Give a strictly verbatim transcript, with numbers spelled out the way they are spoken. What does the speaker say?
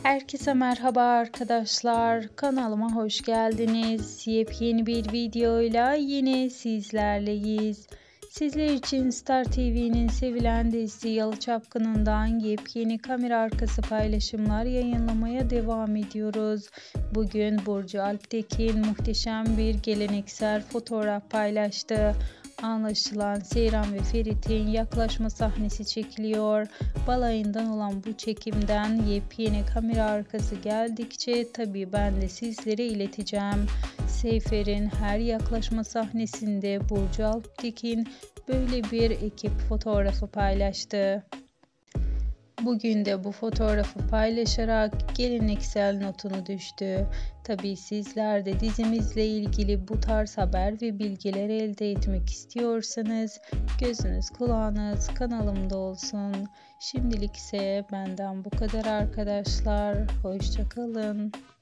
Herkese merhaba arkadaşlar. Kanalıma hoş geldiniz. Yepyeni bir videoyla yine sizlerleyiz. Sizler için Star T V'nin sevilen dizisi Yalı Çapkını'ndan yepyeni kamera arkası paylaşımlar yayınlamaya devam ediyoruz. Bugün Burcu Alptekin muhteşem bir geleneksel fotoğraf paylaştı. Anlaşılan Seyran ve Ferit'in yaklaşma sahnesi çekiliyor. Balayından olan bu çekimden yepyeni kamera arkası geldikçe tabii ben de sizlere ileteceğim. Seyfer'in her yaklaşma sahnesinde Burcu Alptekin böyle bir ekip fotoğrafı paylaştı. Bugün de bu fotoğrafı paylaşarak geleneksel notunu düştü. Tabii sizler de dizimizle ilgili bu tarz haber ve bilgiler elde etmek istiyorsanız gözünüz kulağınız kanalımda olsun. Şimdilik ise benden bu kadar arkadaşlar. Hoşça kalın.